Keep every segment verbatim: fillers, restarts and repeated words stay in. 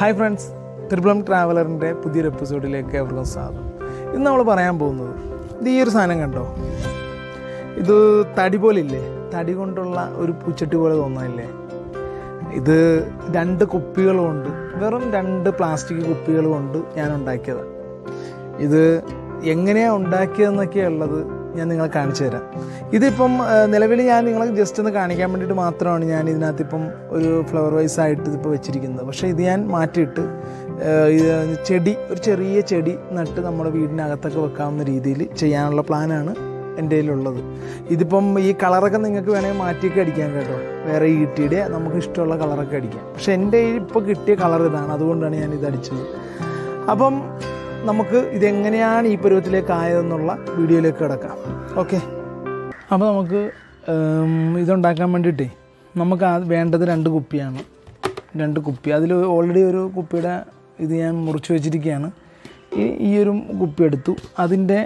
Hi friends, Tripuram ട്രാവലറിൻ്റെ പുതിയൊരു എപ്പിസോഡിലേക്ക് എവർക്കും സ്വാഗതം. ഇന്ന് നമ്മൾ പറയാൻ പോകുന്നത് ഇത് ഈ ഒരു സാധനം കണ്ടോ, ഇത് തടി പോലെ ഇല്ലേ, തടി കൊണ്ടുള്ള ഒരു പൂച്ചട്ടി പോലെ തോന്നുന്നില്ലേ. ഇത് രണ്ട് കുപ്പികൾ കൊണ്ട്, വെറും രണ്ട് പ്ലാസ്റ്റിക് കുപ്പികൾ കൊണ്ട് ഞാൻ ഉണ്ടാക്കിയതാണ്. ഇത് എങ്ങനെയാണ് ഉണ്ടാക്കിയതെന്നൊക്കെ ഉള്ളത് ഞാൻ നിങ്ങളെ കാണിച്ചു തരാം. ഇതിപ്പം നിലവിൽ ഞാൻ നിങ്ങളെ ജസ്റ്റ് ഒന്ന് കാണിക്കാൻ വേണ്ടിയിട്ട് മാത്രമാണ് ഞാൻ ഇതിനകത്തിപ്പം ഒരു ഫ്ലവർ വൈസ് ആയിട്ട് ഇതിപ്പോൾ വെച്ചിരിക്കുന്നത്. പക്ഷേ ഇത് ഞാൻ മാറ്റിയിട്ട് ചെടി, ഒരു ചെറിയ ചെടി നട്ട് നമ്മുടെ വീടിനകത്തൊക്കെ വെക്കാവുന്ന രീതിയിൽ ചെയ്യാനുള്ള പ്ലാനാണ് എൻ്റെ കയ്യിലുള്ളത്. ഇതിപ്പം ഈ കളറൊക്കെ നിങ്ങൾക്ക് വേണമെങ്കിൽ മാറ്റിയൊക്കെ അടിക്കാം കേട്ടോ, വേറെ ഈട്ടിയുടെ നമുക്ക് ഇഷ്ടമുള്ള കളറൊക്കെ അടിക്കാം. പക്ഷെ എൻ്റെ കയ്യിൽ ഇപ്പോൾ കിട്ടിയ കളർ ഇതാണ്, അതുകൊണ്ടാണ് ഞാൻ ഇത് അടിച്ചത്. അപ്പം നമുക്ക് ഇതെങ്ങനെയാണ് ഈ പരുവത്തിലേക്ക് ആയതെന്നുള്ള വീഡിയോയിലേക്ക് കിടക്കാം. ഓക്കെ, അപ്പോൾ നമുക്ക് ഇതുണ്ടാക്കാൻ വേണ്ടിയിട്ടേ നമുക്ക് അത് വേണ്ടത് രണ്ട് കുപ്പിയാണ്. രണ്ട് കുപ്പി, അതിൽ ഓൾറെഡി ഒരു കുപ്പിയുടെ ഇത് ഞാൻ മുറിച്ച് വെച്ചിരിക്കുകയാണ്. ഈ ഈ ഒരു കുപ്പി എടുത്തു, അതിൻ്റെ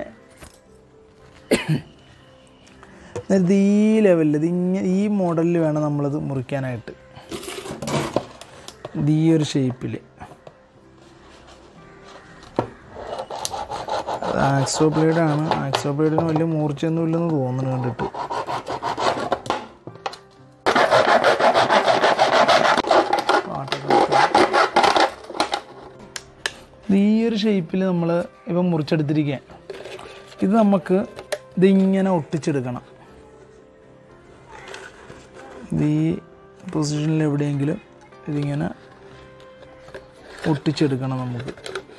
ഈ ലെവലിൽ ഇത് ഇങ്ങനെ ഈ മോഡലിൽ വേണം നമ്മളത് മുറിക്കാനായിട്ട്. ഇത് ഈ ഒരു ഷേപ്പിൽ ആക്സോ ബ്ലേഡാണ്. ആക്സോ ബ്ലേഡിന് വലിയ മൂർച്ചയൊന്നും ഇല്ലെന്ന് തോന്നുന്നു കണ്ടിട്ട്. ഈ ഒരു ഷേപ്പിൽ നമ്മൾ ഇപ്പം മുറിച്ചെടുത്തിരിക്കുക. ഇത് നമുക്ക് ഇതിങ്ങനെ ഒട്ടിച്ചെടുക്കണം. ഇത് ഈ പൊസിഷനിൽ എവിടെയെങ്കിലും ഇതിങ്ങനെ ഒട്ടിച്ചെടുക്കണം നമുക്ക്.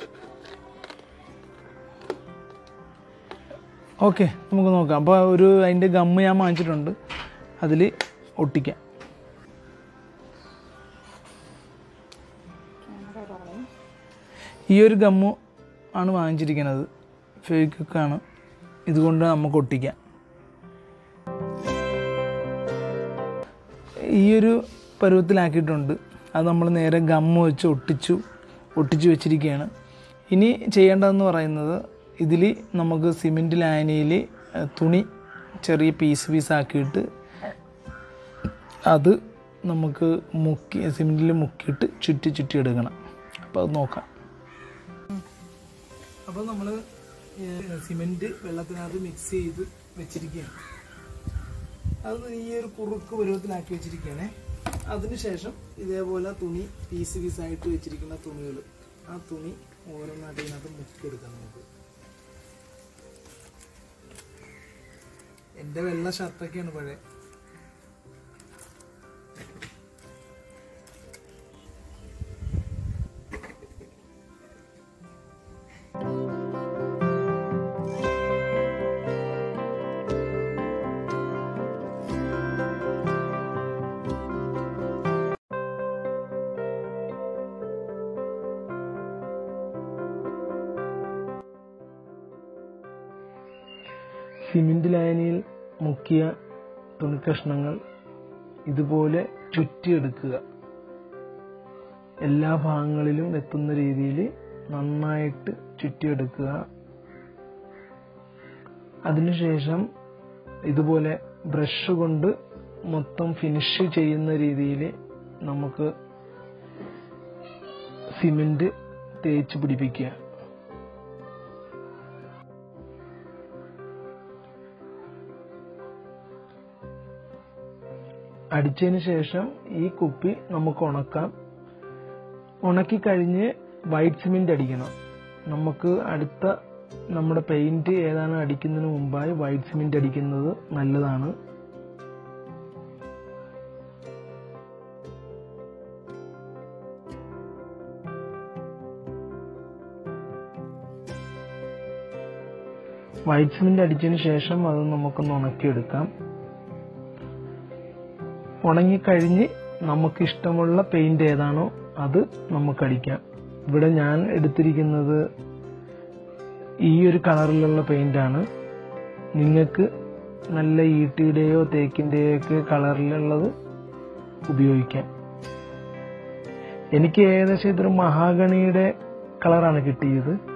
ഓക്കെ, നമുക്ക് നോക്കാം. അപ്പോൾ ഒരു അതിൻ്റെ ഗമ്മ് ഞാൻ വാങ്ങിച്ചിട്ടുണ്ട്, അതിൽ ഒട്ടിക്കാം. ഈ ഒരു ഗമ്മു ആണ് വാങ്ങിച്ചിരിക്കുന്നത്, ഫെവിക്വിക്കാണ്. ഇതുകൊണ്ട് നമുക്ക് ഒട്ടിക്കാം. ഈ ഒരു പരുവത്തിലാക്കിയിട്ടുണ്ട്. അത് നമ്മൾ നേരെ ഗമ്മ് വെച്ച് ഒട്ടിച്ചു ഒട്ടിച്ചു വെച്ചിരിക്കുകയാണ്. ഇനി ചെയ്യേണ്ടതെന്ന് പറയുന്നത്, ഇതിൽ നമുക്ക് സിമെൻറ്റ് ലായനിയിൽ തുണി ചെറിയ പീസ് പീസാക്കിയിട്ട് അത് നമുക്ക് മുക്കി സിമെൻറ്റിൽ മുക്കിയിട്ട് ചുറ്റി ചുറ്റി എടുക്കണം. അപ്പോൾ അത് നോക്കാം. അപ്പോൾ നമ്മൾ സിമെൻറ്റ് വെള്ളത്തിനകത്ത് മിക്സ് ചെയ്ത് വെച്ചിരിക്കുകയാണ്. അത് ഈ ഒരു കുറുക്ക് പരുവത്തിലാക്കി വെച്ചിരിക്കുകയാണേ. അതിനുശേഷം ഇതേപോലെ തുണി പീസ് പീസായിട്ട് വെച്ചിരിക്കുന്ന തുണികൾ, ആ തുണി ഓരോന്നായിട്ട് ഇതിനകത്ത് മുക്കിയെടുക്കാം നമുക്ക്. എൻ്റെ വെള്ള ഷർട്ടൊക്കെയാണ് പഴയ. സിമെൻറ്റ് ലായനിയിൽ മുക്കിയ തുണിക്കഷ്ണങ്ങൾ ഇതുപോലെ ചുറ്റിയെടുക്കുക. എല്ലാ ഭാഗങ്ങളിലും എത്തുന്ന രീതിയിൽ നന്നായിട്ട് ചുറ്റിയെടുക്കുക. അതിനുശേഷം ഇതുപോലെ ബ്രഷ് കൊണ്ട് മൊത്തം ഫിനിഷ് ചെയ്യുന്ന രീതിയിൽ നമുക്ക് സിമെൻറ്റ് തേച്ച് പിടിപ്പിക്കുക. അടിച്ചതിന് ശേഷം ഈ കുപ്പി നമുക്ക് ഉണക്കാം. ഉണക്കി കഴിഞ്ഞ് വൈറ്റ് സിമെൻറ്റ് അടിക്കണം. നമുക്ക് അടുത്ത നമ്മുടെ പെയിൻറ്റ് ഏതാണ് അടിക്കുന്നതിന് മുമ്പായി വൈറ്റ് സിമെൻറ്റ് അടിക്കുന്നത് നല്ലതാണ്. വൈറ്റ് സിമെൻറ്റ് അടിച്ചതിന് ശേഷം അത് നമുക്കൊന്ന് ഉണക്കിയെടുക്കാം. ഉണങ്ങിക്കഴിഞ്ഞ് നമുക്കിഷ്ടമുള്ള പെയിൻറ്റ് ഏതാണോ അത് നമുക്കടിക്കാം. ഇവിടെ ഞാൻ എടുത്തിരിക്കുന്നത് ഈ ഒരു കളറിലുള്ള പെയിൻ്റാണ്. നിങ്ങൾക്ക് നല്ല ഈട്ടിയുടെയോ തേക്കിൻ്റെയോ ഒക്കെ കളറിലുള്ളത് ഉപയോഗിക്കാം. എനിക്ക് ഏകദേശം ഇതൊരു മഹാഗണിയുടെ കളറാണ് കിട്ടിയത്.